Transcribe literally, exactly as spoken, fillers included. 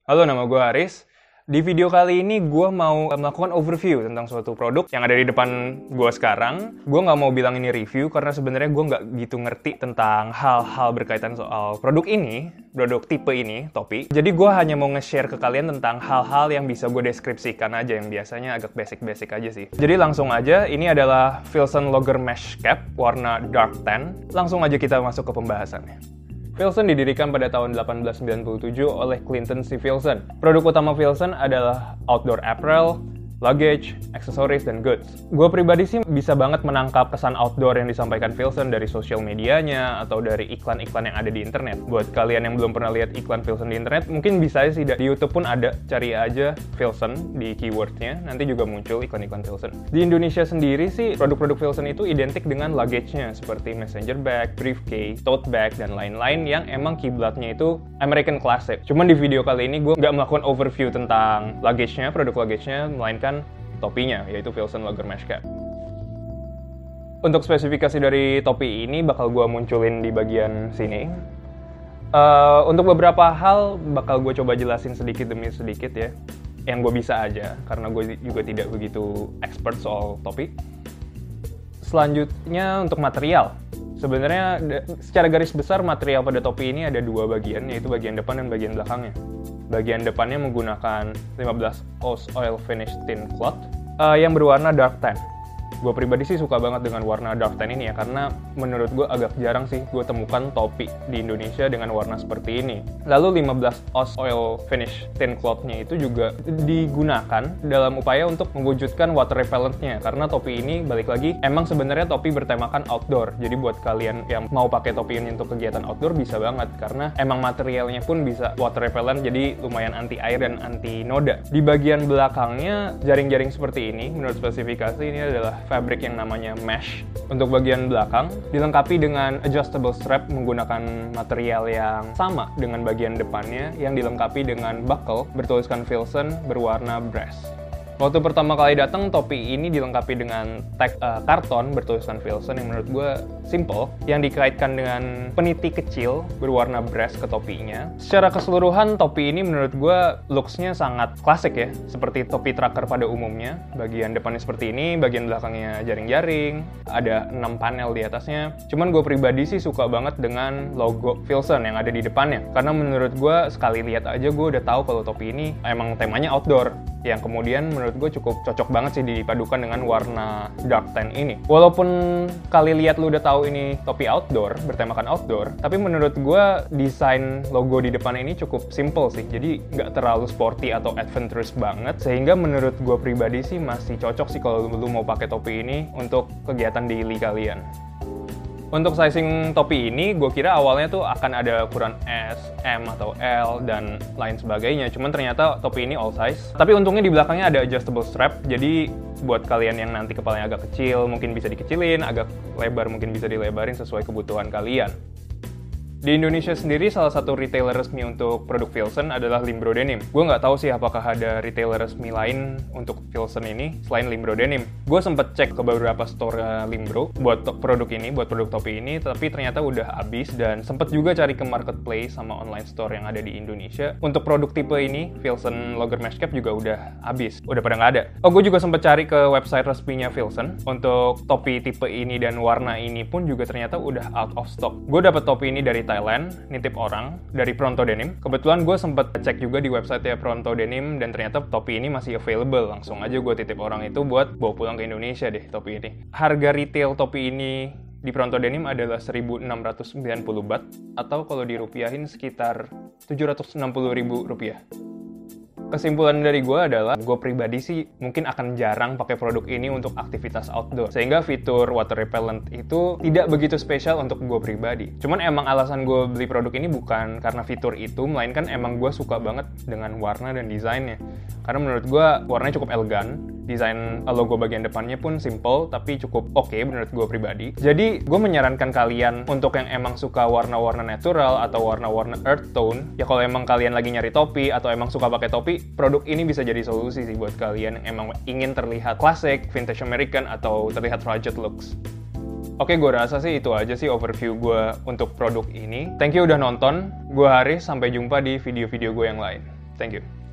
Halo, nama gue Haris. Di video kali ini gue mau melakukan overview tentang suatu produk yang ada di depan gue sekarang. Gue nggak mau bilang ini review karena sebenarnya gue nggak gitu ngerti tentang hal-hal berkaitan soal produk ini, produk tipe ini, topi. Jadi gue hanya mau nge-share ke kalian tentang hal-hal yang bisa gue deskripsikan aja, yang biasanya agak basic-basic aja sih. Jadi langsung aja, ini adalah Filson Logger Mesh Cap warna Dark Tan. Langsung aja kita masuk ke pembahasannya. Filson didirikan pada tahun delapan belas sembilan puluh tujuh oleh Clinton C. Filson. Produk utama Filson adalah outdoor apparel, luggage, aksesoris, dan goods. Gue pribadi sih bisa banget menangkap kesan outdoor yang disampaikan Filson dari sosial medianya atau dari iklan-iklan yang ada di internet. Buat kalian yang belum pernah lihat iklan Filson di internet, mungkin bisa sih di YouTube pun ada, cari aja Filson di keywordnya, nanti juga muncul iklan-iklan Filson. Di Indonesia sendiri sih, produk-produk Filson itu identik dengan luggage-nya, seperti messenger bag, briefcase, tote bag, dan lain-lain yang emang kiblatnya itu American Classic. Cuman di video kali ini gue nggak melakukan overview tentang luggage-nya, produk luggage-nya, melainkan topinya, yaitu Filson Logger Mesh Cap. Untuk spesifikasi dari topi ini bakal gue munculin di bagian sini. Uh, untuk beberapa hal bakal gue coba jelasin sedikit demi sedikit ya, yang gue bisa aja, karena gue juga tidak begitu expert soal topi. Selanjutnya untuk material. Sebenarnya secara garis besar material pada topi ini ada dua bagian, yaitu bagian depan dan bagian belakangnya. Bagian depannya menggunakan lima belas oz oil finish thin cloth uh, yang berwarna dark tan. Gue pribadi sih suka banget dengan warna dark tan ini ya, karena menurut gue agak jarang sih gue temukan topi di Indonesia dengan warna seperti ini. Lalu lima belas oz oil finish thin cloth-nya itu juga digunakan dalam upaya untuk mewujudkan water repellent-nya, karena topi ini balik lagi emang sebenarnya topi bertemakan outdoor. Jadi buat kalian yang mau pakai topi ini untuk kegiatan outdoor bisa banget, karena emang materialnya pun bisa water repellent, jadi lumayan anti air dan anti noda. Di bagian belakangnya jaring-jaring seperti ini, menurut spesifikasi ini adalah fabric yang namanya mesh. Untuk bagian belakang dilengkapi dengan adjustable strap menggunakan material yang sama dengan bagian depannya, yang dilengkapi dengan buckle bertuliskan Filson berwarna brass. Waktu pertama kali datang, topi ini dilengkapi dengan tag uh, karton bertuliskan Filson yang menurut gue simple, yang dikaitkan dengan peniti kecil berwarna brass ke topinya. Secara keseluruhan, topi ini menurut gue looks-nya sangat klasik ya, seperti topi trucker pada umumnya. Bagian depannya seperti ini, bagian belakangnya jaring-jaring, ada enam panel di atasnya. Cuman gue pribadi sih suka banget dengan logo Filson yang ada di depannya, karena menurut gue sekali lihat aja gue udah tahu kalau topi ini emang temanya outdoor, yang kemudian menurut gue cukup cocok banget sih dipadukan dengan warna dark tan ini. Walaupun kali lihat lu udah tahu ini topi outdoor, bertemakan outdoor, tapi menurut gue desain logo di depan ini cukup simple sih, jadi nggak terlalu sporty atau adventurous banget, sehingga menurut gue pribadi sih masih cocok sih kalau lu mau pakai topi ini untuk kegiatan daily kalian. Untuk sizing topi ini, gue kira awalnya tuh akan ada ukuran S, M, atau L, dan lain sebagainya. Cuman ternyata topi ini all size. Tapi untungnya di belakangnya ada adjustable strap, jadi buat kalian yang nanti kepalanya agak kecil, mungkin bisa dikecilin, agak lebar mungkin bisa dilebarin sesuai kebutuhan kalian. Di Indonesia sendiri, salah satu retailer resmi untuk produk Filson adalah Limbro Denim. Gue nggak tahu sih apakah ada retailer resmi lain untuk Filson ini selain Limbro Denim. Gue sempet cek ke beberapa store Limbro buat produk ini, buat produk topi ini, tapi ternyata udah habis, dan sempet juga cari ke marketplace sama online store yang ada di Indonesia. Untuk produk tipe ini, Filson Logger Mesh Cap juga udah habis, udah pada nggak ada. Oh, gue juga sempet cari ke website resminya Filson. Untuk topi tipe ini dan warna ini pun juga ternyata udah out of stock. Gue dapet topi ini dari Thailand, nitip orang, dari Pronto Denim. Kebetulan gue sempet cek juga di website ya Pronto Denim, dan ternyata topi ini masih available. Langsung aja gue titip orang itu buat bawa pulang ke Indonesia deh topi ini. Harga retail topi ini di Pronto Denim adalah seribu enam ratus sembilan puluh baht, atau kalau dirupiahin sekitar tujuh ratus enam puluh ribu rupiah. Kesimpulan dari gue adalah, gue pribadi sih mungkin akan jarang pakai produk ini untuk aktivitas outdoor, sehingga fitur water repellent itu tidak begitu spesial untuk gue pribadi. Cuman emang alasan gue beli produk ini bukan karena fitur itu, melainkan emang gue suka banget dengan warna dan desainnya. Karena menurut gue warnanya cukup elegan, desain logo bagian depannya pun simple tapi cukup oke okay menurut gue pribadi. Jadi gue menyarankan kalian untuk yang emang suka warna-warna natural atau warna-warna earth tone, ya kalau emang kalian lagi nyari topi atau emang suka pakai topi, produk ini bisa jadi solusi sih buat kalian yang emang ingin terlihat klasik, vintage American, atau terlihat rugged looks. Oke, gue rasa sih itu aja sih overview gue untuk produk ini. Thank you udah nonton. Gue Haris, sampai jumpa di video-video gue yang lain. Thank you.